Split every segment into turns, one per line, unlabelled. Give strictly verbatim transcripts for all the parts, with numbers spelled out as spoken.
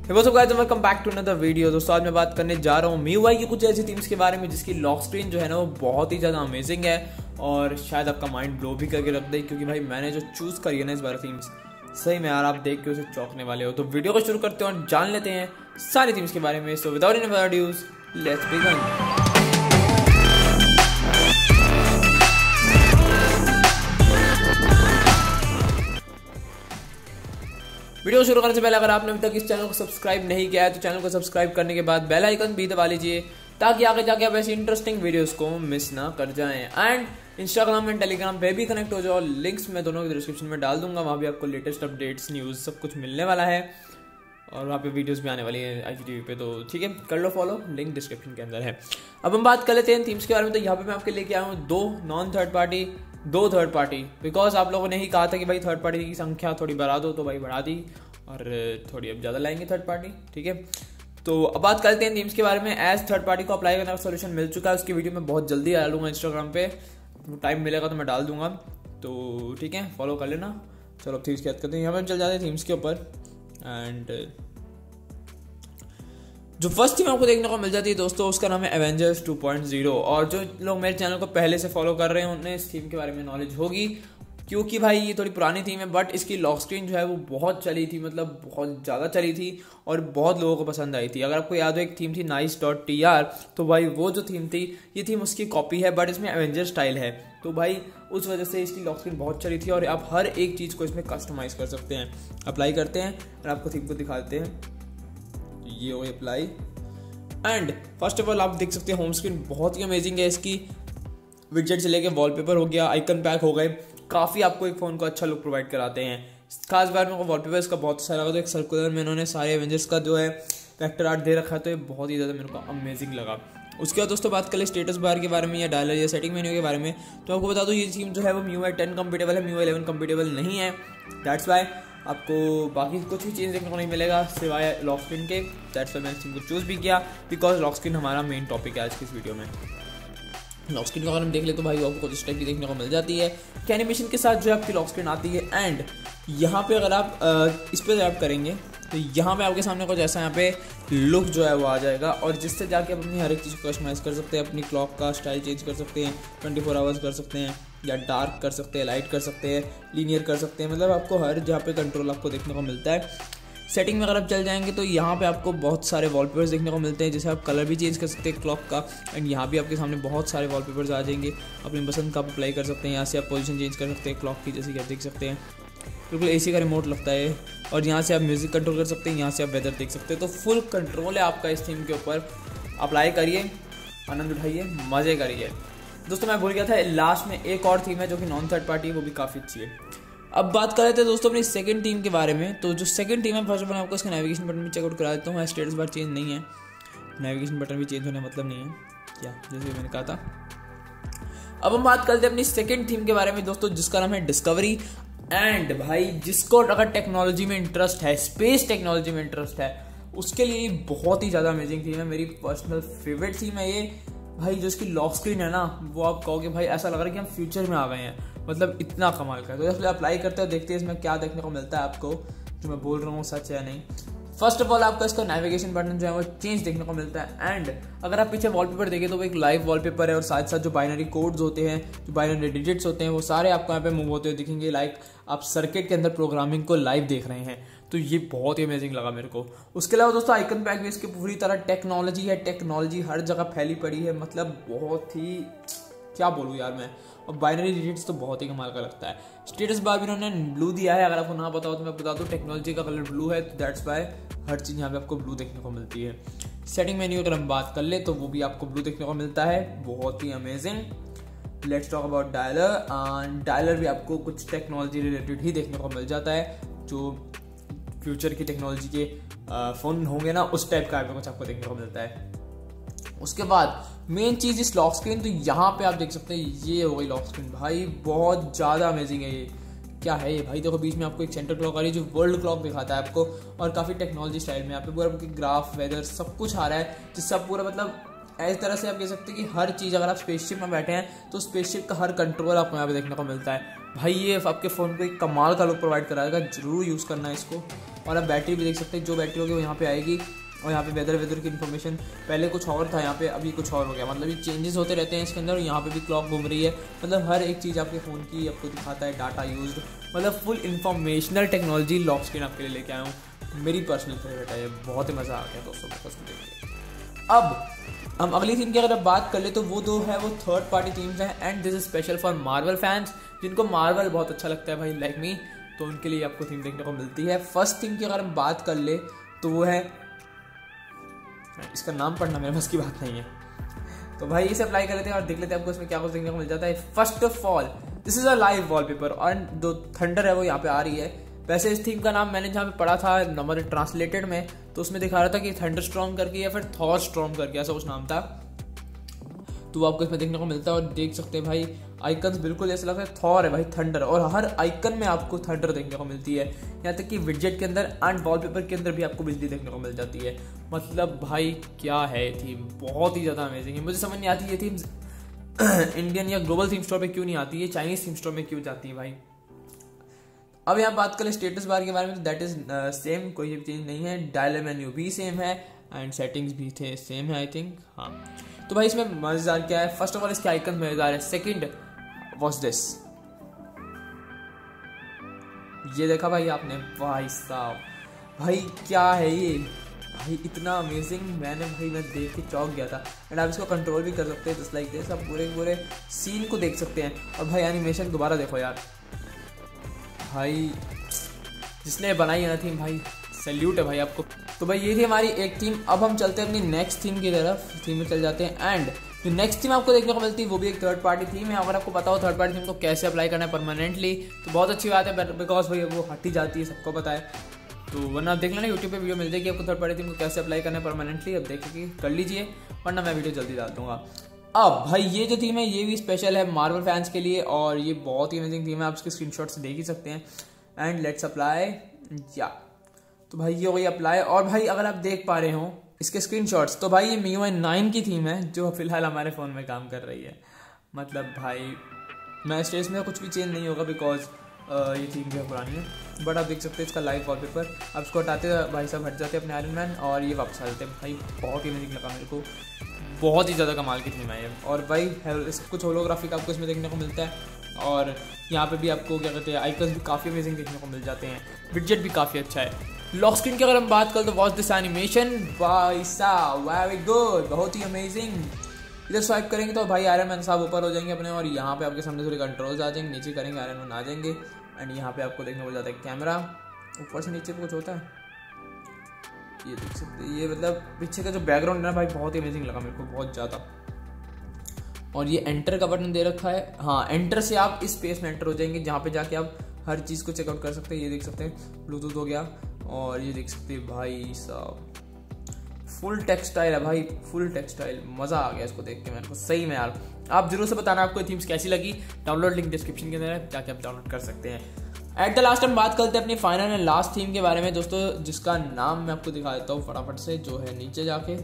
Welcome back to another video. दोस्तों आज मैं बात करने जा रहा हूँ M I U I की कुछ ऐसी थीम्स के बारे में जिसकी लॉक स्क्रीन जो है ना वो बहुत ही ज़्यादा अमेजिंग है और शायद आपका माइंड ब्लो भी करके रख दे, क्योंकि भाई मैंने जो चूज़ करी है ना इस बार थीम्स, सही में यार आप देख के उसे चौंकने वाले हो। तो वीडियो को शुरू करते हैं और जान लेते हैं सारी थीम्स के बारे में। So without any further adieu let's begin. Video शुरू करने से पहले अगर आपने अभी तक इस चैनल को सब्सक्राइब नहीं किया है तो चैनल को सब्सक्राइब करने के बाद बेल आइकन भी दबा लीजिए ताकि आगे जाके आप ऐसी इंटरेस्टिंग वीडियोस को मिस ना कर जाएं। एंड इंस्टाग्राम एंड टेलीग्राम पे भी कनेक्ट हो जाओ, लिंक्स मैं दोनों के डिस्क्रिप्शन में डाल दूंगा। वहाँ भी आपको लेटेस्ट अपडेट्स, न्यूज़ सब कुछ मिलने वाला है और वहाँ पे वीडियोस भी आने वाली है आई जी टी वी पे, तो ठीक है कर लो फॉलो, लिंक डिस्क्रिप्शन के अंदर है। अब हम बात कर लेते हैं थीम्स के बारे में। तो यहाँ पे मैं आपके लेके आया हूँ दो नॉन थर्ड पार्टी, दो थर्ड पार्टी, बिकॉज आप लोगों ने ही कहा था कि भाई थर्ड पार्टी की संख्या थोड़ी बढ़ा दो, तो भाई बढ़ा दी और थोड़ी अब ज़्यादा लाएंगे थर्ड पार्टी, ठीक है। तो अब बात करते हैं थीम्स के बारे में। एज थर्ड पार्टी को अप्लाई करने का सोल्यूशन मिल चुका है, उसकी वीडियो मैं बहुत जल्दी डालूंगा इंस्टाग्राम पे, टाइम मिलेगा तो मैं डाल दूंगा, तो ठीक है फॉलो कर लेना। चलो अब थीम्स की बात करते हैं। यहाँ पर चल जाते हैं थीम्स के ऊपर। एंड जो फर्स्ट थीम आपको देखने को मिल जाती है दोस्तों, उसका नाम है एवेंजर्स टू पॉइंट ज़ीरो। और जो लोग मेरे चैनल को पहले से फॉलो कर रहे हैं उन्हें इस थीम के बारे में नॉलेज होगी, क्योंकि भाई ये थोड़ी पुरानी थीम है बट इसकी लॉक स्क्रीन जो है वो बहुत चली थी, मतलब बहुत ज़्यादा चली थी और बहुत लोगों को पसंद आई थी। अगर आपको याद हो एक थीम थी नाइस डॉट टी आर, तो भाई वो जो थीम थी ये थीम उसकी कॉपी है बट इसमें एवेंजर स्टाइल है, तो भाई उस वजह से इसकी लॉक स्क्रीन बहुत चली थी और आप हर एक चीज़ को इसमें कस्टमाइज़ कर सकते हैं। अप्लाई करते हैं और आपको थीम को दिखाते हैं, ये हो apply. And first of all आप देख सकते हैं होम स्क्रीन बहुत ही अमेजिंग है इसकी, विजेट से लेके वॉलपेपर हो गया, आइकन पैक हो गए, काफ़ी आपको एक फ़ोन को अच्छा लुक प्रोवाइड कराते हैं। खास बार मेरे को वॉलपेपर इसका बहुत अच्छा लगा, तो एक सर्कुलर में इन्होंने सारे एवेंजर्स का जो है वेक्टर आर्ट दे रखा है, तो ये बहुत ही ज़्यादा मेरे को अमेजिंग लगा। उसके बाद दोस्तों बात करें स्टेटस बार के बारे में या डायलर या सेटिंग मेन्यू के बारे में, तो आपको बता दूँ ये थीम जो है वो M I U I ten compatible है, M I U I eleven compatible नहीं है। दैट्स वाई आपको बाकी कुछ भी चेंज देखने को नहीं मिलेगा सिवाय लॉक स्क्रीन के। दैट्स वाई मैंने थीम को चूज़ भी किया, बिकॉज लॉक स्क्रीन हमारा मेन टॉपिक है आज की इस वीडियो में। लॉक स्क्रीन का अगर हम देख ले तो भाई आपको इस टाइप की देखने को मिल जाती है कि एनिमेशन के साथ जो आपकी लॉक स्क्रीन आती है। एंड यहाँ पे अगर आप आ, इस पर टैप करेंगे तो यहाँ पे आपके सामने कुछ ऐसा यहाँ पे लुक जो है वो आ जाएगा और जिससे जाके आप अपनी हर एक चीज़ को कस्टमाइज़ कर सकते हैं, अपनी क्लॉक का स्टाइल चेंज कर सकते हैं, ट्वेंटी फोर आवर्स कर सकते हैं या डार्क कर सकते हैं, लाइट कर सकते हैं, लीनियर कर सकते हैं, मतलब आपको हर जहाँ पे कंट्रोल आपको देखने को मिलता है। सेटिंग में अगर आप चल जाएंगे तो यहाँ पे आपको बहुत सारे वॉलपेपर्स देखने को मिलते हैं, जैसे आप कलर भी चेंज कर सकते हैं क्लॉक का। एंड यहाँ भी आपके सामने बहुत सारे वॉलपेपर्स आ जाएंगे, अपनी पसंद का आप अप्लाई कर सकते हैं। यहाँ से आप पोजीशन चेंज कर सकते हैं क्लॉक की, जैसे कि आप देख सकते हैं बिल्कुल एसी का रिमोट लगता है। और यहाँ से आप म्यूज़िक कंट्रोल कर सकते हैं, यहाँ से आप वेदर देख सकते हैं, तो फुल कंट्रोल है आपका इस थीम के ऊपर। अप्लाई करिए, आनंद उठाइए, मज़े करिए। दोस्तों मैं भूल गया था, लास्ट में एक और थीम है जो कि नॉन थर्ड पार्टी है, वो भी काफ़ी अच्छी है। अब बात कर रहे थे दोस्तों अपनी सेकंड टीम के बारे में। तो जो सेकंड टीम है, फर्स्ट ऑफ ऑल आपको इसका नेविगेशन बटन भी चेकआउट करा देता हूँ। स्टेटस बार चेंज नहीं है, नेविगेशन बटन भी चेंज होने मतलब नहीं है क्या, जैसे मैंने कहा था। अब हम बात करते हैं अपनी सेकंड थीम के बारे में दोस्तों, जिसका नाम है डिस्कवरी। एंड भाई जिसको अगर टेक्नोलॉजी में इंटरेस्ट है, स्पेस टेक्नोलॉजी में इंटरेस्ट है, उसके लिए बहुत ही ज़्यादा अमेजिंग थीम है। मेरी पर्सनल फेवरेट थीम है ये भाई। जो इसकी लॉक स्क्रीन है ना, वो आप कहोगे भाई ऐसा लग रहा है कि हम फ्यूचर में आ गए हैं, मतलब इतना कमाल का है। तो इसलिए अप्लाई करते हो, देखते हैं इसमें क्या देखने को मिलता है आपको, जो मैं बोल रहा हूँ सच है नहीं। फर्स्ट ऑफ ऑल आपको इसका नेविगेशन बटन जो है वो चेंज देखने को मिलता है। एंड अगर आप पीछे वॉलपेपर देखें तो वो एक लाइव वॉलपेपर है और साथ साथ जो बाइनरी कोड्स होते हैं, जो बाइनरी डिजिट्स होते हैं, वो सारे आपको यहाँ पे मूव होते हुए दिखेंगे, लाइक आप सर्किट के अंदर प्रोग्रामिंग को लाइव देख रहे हैं। तो ये बहुत ही अमेजिंग लगा मेरे को। उसके अलावा दोस्तों आइकन पैक भी इसकी पूरी तरह टेक्नोलॉजी है, टेक्नोलॉजी हर जगह फैली पड़ी है, मतलब बहुत ही क्या बोलूँ यार मैं। और बाइनरी डिजिट्स तो बहुत ही कमाल का लगता है। स्टेटस बार भी उन्होंने ब्लू दिया है, अगर आपको ना पता हो तो मैं बता दूँ, टेक्नोलॉजी का कलर ब्लू है, तो दैट्स वाई हर चीज़ यहाँ पे आपको ब्लू देखने को मिलती है। सेटिंग मेन्यू अगर हम बात कर ले तो वो भी आपको ब्लू देखने को मिलता है, बहुत ही amazing. Let's talk about dialer. Dialer भी आपको कुछ टेक्नोलॉजी रिलेटेड ही देखने को मिल जाता है, जो फ्यूचर की टेक्नोलॉजी के फ़ोन होंगे ना, उस टाइप का कुछ आपको देखने को मिलता है। उसके बाद मेन चीज़ इस लॉक स्क्रीन, तो यहाँ पे आप देख सकते हैं ये हो गई लॉक स्क्रीन भाई, बहुत ज़्यादा अमेजिंग है ये। क्या है ये भाई, देखो बीच में आपको एक सेंटर क्लॉक आ रही है जो वर्ल्ड क्लॉक दिखाता है आपको, और काफ़ी टेक्नोलॉजी स्टाइल में यहाँ पे पूरा ग्राफ, वेदर सब कुछ आ रहा है, जिससे पूरा मतलब इस तरह से आप कह सकते हैं कि हर चीज़, अगर आप स्पेसशिप में बैठे हैं तो स्पेसशिप का हर कंट्रोल आपको यहाँ पे देखने को मिलता है। भाई ये आपके फ़ोन को एक कमाल का लुक प्रोवाइड कराएगा, जरूर यूज़ करना है इसको। और आप बैटरी भी देख सकते हैं, जो बैटरी होगी वो यहाँ पे आएगी। और यहाँ पे वेदर वेदर की इन्फॉर्मेशन पहले कुछ और था यहाँ पे, अभी कुछ और हो गया, मतलब ये चेंजेस होते रहते हैं इसके अंदर। यहाँ पे भी क्लॉक घूम रही है, मतलब हर एक चीज़ आपके फ़ोन की आपको दिखाता है, डाटा यूज्ड, मतलब full informational technology lock screen आपके लिए लेके आया हूँ। मेरी पर्सनल फेवरेट है ये, बहुत ही मज़ा आ गया दोस्तों उसको देख के। अब हम अगली थीम की अगर बात कर ले तो वो दो है वो थर्ड पार्टी थीम्स हैं, and this is special for Marvel fans, जिनको मार्वल बहुत अच्छा लगता है भाई लाइक मी, तो उनके लिए आपको थीम देखने को मिलती है। फर्स्ट थीम की अगर हम बात कर ले तो वो है, इसका नाम पढ़ना मेरे बस की बात नहीं है, तो भाई इसे अप्लाई कर लेते हैं और देख लेते हैं आपको इसमें क्या कुछ देखने को मिल जाता है। First of all this is a live wallpaper, और जो थंडर है वो यहाँ पे आ रही है। वैसे इस थीम का नाम मैंने जहाँ पे पढ़ा था नंबर ट्रांसलेटेड में, तो उसमें दिखा रहा था कि थंडर स्टॉर्म करके या फिर थॉर स्टॉर्म करके ऐसा कुछ नाम था, तो वो आपको इसमें देखने को मिलता है। और देख सकते हैं भाई आइकन्स बिल्कुल ऐसा लगता है थॉर है भाई, थंडर, और हर आइकन में आपको थंडर देखने को मिलती है, यहाँ तक कि विडजेट के अंदर एंड वॉलपेपर के अंदर भी आपको बिजली देखने को मिल जाती है। मतलब भाई क्या है ये थीम, बहुत ही ज़्यादा अमेजिंग है। मुझे समझ नहीं आती ये थीम्स इंडियन या ग्लोबल थीम स्टोर पे क्यों नहीं आती है, चाइनीज थीम स्टोर में क्यों जाती है भाई। अब यहाँ बात करें स्टेटस बार के बारे में तो दैट इज सेम, कोई चेंज नहीं है। डायल मेन्यू भी सेम है एंड सेटिंग्स भी थे सेम है आई थिंक, हाँ। तो भाई इसमें मजेदार क्या है, फर्स्ट ऑफ ऑल इसके आइकन मजेदार है। सेकंड वॉच दिस, ये देखा भाई आपने, भाई साहब भाई क्या है ये भाई, इतना अमेजिंग, मैंने भाई मैं देख के चौंक गया था। एंड आप इसको कंट्रोल भी कर सकते हैं जस्ट लाइक दिस, आप पूरे पूरे सीन को देख सकते हैं। और भाई एनिमेशन दोबारा देखो यार, भाई जिसने बनाई है ना थीम भाई सैल्यूट है भाई आपको। तो भाई ये थी हमारी एक थीम। अब हम चलते हैं अपनी नेक्स्ट थीम की तरफ, थीम में चल जाते हैं। एंड जो नेक्स्ट थीम आपको देखने को मिलती है वो भी एक थर्ड पार्टी थीम है। अगर आपको पता हो थर्ड पार्टी थीम को कैसे अप्लाई करना है परमानेंटली तो बहुत अच्छी बात है, बिकॉज भाई वो हट ही जाती है, सबको पता है। तो वरना आप देख लेना यूट्यूब पे वीडियो मिल जाएगी आपको थर्ड पार्टी थीम को कैसे अप्लाई करना है परमानेंटली, अब देखिए कर लीजिए, वरना मैं वीडियो जल्दी डाल दूंगा। अब भाई ये जो थीम है ये भी स्पेशल है मार्वल फैंस के लिए, और ये बहुत ही अमेजिंग थीम है, आप इसके स्क्रीनशॉट से देख ही सकते हैं। एंड लेट्स अप्लाई, या तो भाई ये हो गई अप्लाई। और भाई अगर आप देख पा रहे हो इसके स्क्रीनशॉट्स, तो भाई ये M I U I nine की थीम है जो फिलहाल हमारे फ़ोन में काम कर रही है। मतलब भाई मैं स्टेज में कुछ भी चेंज नहीं होगा बिकॉज ये थीम जो है पुरानी है, बट आप देख सकते हैं इसका लाइव वॉलपेपर। अब इसको हटाते भाई साहब हट जाते हैं अपने आयरन मैन, और ये वापस आ जाते हैं। भाई बहुत ही अमेजिंग लगा मेरे को, बहुत ही ज़्यादा कमाल की थीम है ये। और भाई कुछ होलोग्राफिक आपको इसमें देखने को मिलता है, और यहाँ पे भी आपको क्या कहते हैं आइकन्स भी काफ़ी अमेजिंग देखने को मिल जाते हैं, विडजेट भी काफ़ी अच्छा है। लॉक स्क्रीन की अगर हम बात करें तो वॉच दिस एनिमेशन, भाई साहब वेरी गुड, बहुत ही अमेजिंग। इधर स्वाइप करेंगे तो भाई आयरन मैन साहब ऊपर हो जाएंगे अपने, और यहाँ पे आपके सामने थोड़े कंट्रोल्स आ जाएंगे, नीचे करेंगे आयरन मैन आ जाएंगे। एंड यहाँ पे आपको देखने को मिल जाता है कैमरा, ऊपर से नीचे कुछ होता है, ये देख सकते हैं। ये मतलब पीछे का जो बैकग्राउंड है ना भाई बहुत ही अमेजिंग लगा मेरे को, बहुत ज़्यादा। और ये एंटर का बटन दे रखा है, हाँ एंटर से आप इस स्पेस में एंटर हो जाएंगे जहाँ पे जाके आप हर चीज़ को चेकआउट कर सकते हैं। ये देख सकते हैं ब्लूटूथ हो गया, और ये देख सकते हैं भाई साहब फुल टेक्सटाइल है भाई, फुल टेक्सटाइल, मज़ा आ गया इसको देख के मेरे को सही में यार। आप जरूर से बताना आपको थीम्स कैसी लगी, डाउनलोड लिंक डिस्क्रिप्शन के अंदर है, जाके आप डाउनलोड कर सकते हैं। एट द लास्ट हम बात करते हैं अपनी फाइनल एंड लास्ट थीम के बारे में दोस्तों, जिसका नाम मैं आपको दिखा देता हूँ फटाफट से, जो है नीचे जाके,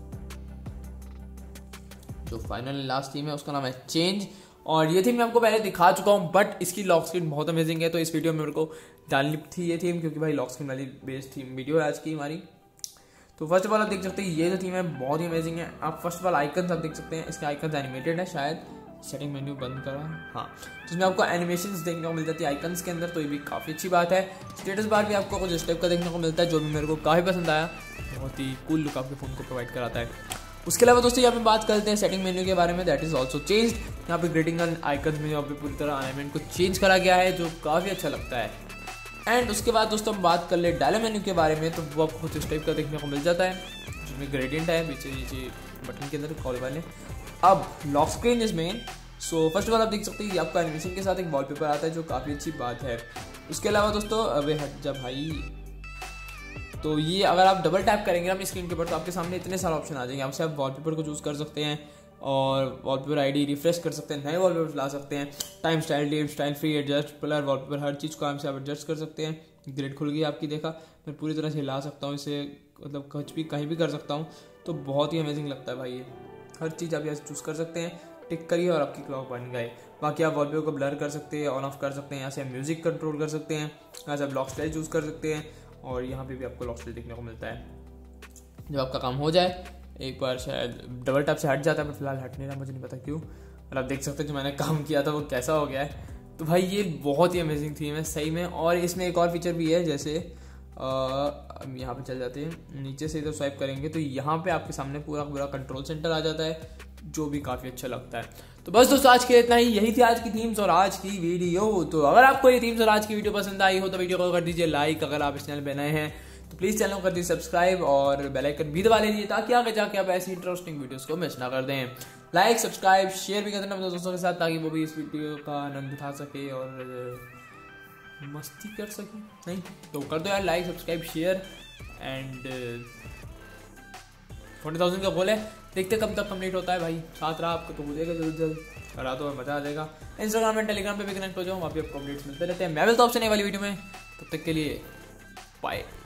जो फाइनल एंड लास्ट थीम है उसका नाम है चेंज। और ये थीम मैं आपको पहले दिखा चुका हूँ, बट इसकी लॉक स्क्रीन बहुत अमेजिंग है, तो इस वीडियो में मेरे को डालनी थी ये थीम, क्योंकि भाई लॉक स्क्रीन वाली बेस्ड थीम वीडियो है आज की हमारी। तो फर्स्ट ऑफ ऑल आप देख सकते हैं ये जो थीम है बहुत ही अमेजिंग है। आप फर्स्ट ऑफ ऑल आइकन्स आप देख सकते हैं, इसके आइकन्स एनिमेटेड है, शायद सेटिंग मेन्यू बंद करा, हाँ तो इसमें आपको एनिमेशंस देखने को मिल जाती है आइकन्स के अंदर, तो ये भी काफ़ी अच्छी बात है। स्टेटस बार भी आपको कुछ इस टाइप का देखने को मिलता है, जो भी मेरे को काफ़ी पसंद आया, बहुत ही कूल लुक आपके फ़ोन को प्रोवाइड कराता है। उसके अलावा दोस्तों यहाँ पे बात करते हैं सेटिंग मेन्यू के बारे में, दैट इज़ ऑल्सो चेंज। यहाँ पे ग्रीटिंग आइकन्स में यहाँ पे पूरी तरह अलाइनमेंट को चेंज करा गया है, जो काफ़ी अच्छा लगता है। एंड उसके बाद दोस्तों हम बात कर ले डायल मेन्यू के बारे में, तो वो आपको कुछ इस टाइप का देखने को मिल जाता है, जिसमें ग्रेडियंट है पीछे नीचे बटन के अंदर कॉल वाले। अब lock screen is main, so first of all आप देख सकते हैं ये आपका एनिमेशन के साथ एक वॉलपेपर आता है, जो काफ़ी अच्छी बात है। उसके अलावा दोस्तों अबे हट जा भाई, तो ये अगर आप डबल टैप करेंगे अपनी स्क्रीन के ऊपर तो आपके सामने इतने सारे ऑप्शन आ जाएंगे। आपसे आप वॉलपेपर को चूज़ कर सकते हैं, और वॉलपेपर आईडी रिफ्रेश कर सकते हैं, नए वॉलपेपर ला सकते हैं, टाइम स्टाइल, डेम style, free adjust, blur, wallpaper, हर चीज़ को हमसे आप एडजस्ट कर सकते हैं। ग्रिड खुल गई आपकी, देखा मैं पूरी तरह से हिला सकता हूँ इसे, मतलब कुछ भी कहीं भी कर सकता हूँ, तो बहुत ही अमेजिंग लगता है भाई ये। हर चीज़ आप यहाँ से चूज़ कर सकते हैं, टिक करिए और आपकी क्लॉक बन गई। बाकी आप वॉलपेपर को ब्लर कर सकते हैं, ऑन ऑफ कर सकते हैं, यहाँ से आप म्यूजिक कंट्रोल कर सकते हैं, यहाँ से आप ब्लॉक स्टाइल चूज़ कर सकते हैं, और यहाँ पे भी आपको लॉक स्क्रीन देखने को मिलता है। जब आपका काम हो जाए एक बार शायद डबल टैप से हट जाता है, पर फिलहाल हट नहीं रहा, मुझे नहीं पता क्यों। और आप देख सकते हैं जो मैंने काम किया था वो कैसा हो गया है। तो भाई ये बहुत ही अमेजिंग थीम है सही में। और इसमें एक और फीचर भी है, जैसे अब यहाँ पे चल जाते हैं, नीचे से इधर स्वाइप करेंगे तो यहाँ पे आपके सामने पूरा पूरा कंट्रोल सेंटर आ जाता है, जो भी काफ़ी अच्छा लगता है। तो बस दोस्तों आज के इतना ही, यही थी आज की थीम्स और आज की वीडियो। तो अगर आपको ये थीम्स और आज की वीडियो पसंद आई हो तो वीडियो को कर दीजिए लाइक। अगर आप इस चैनल पे नए हैं तो प्लीज़ चैनल को कर दीजिए सब्सक्राइब और बेल आइकन भी दबा लीजिए, ताकि आगे जाके आप ऐसी इंटरेस्टिंग वीडियोस को मिस ना कर दें। लाइक सब्सक्राइब शेयर भी कर देना अपने दोस्तों के साथ, ताकि वो भी इस वीडियो का आनंद उठा सके और मस्ती कर सके। नहीं तो कर दो यार like subscribe share and forty thousand का गोल है, देखते कब तक कंप्लीट होता है भाई। साथ रहा आपको तो हो जाएगा जल्द जल्द, करा दो और मजा आ जाएगा। इंस्टाग्राम एंड टेलीग्राम पे भी कनेक्ट हो जाओ, वहाँ पे आपको अपडेट्स मिलते रहते हैं। मैं मिलता हूँ आपसे नई वाली वीडियो में, तब तक के लिए बाय।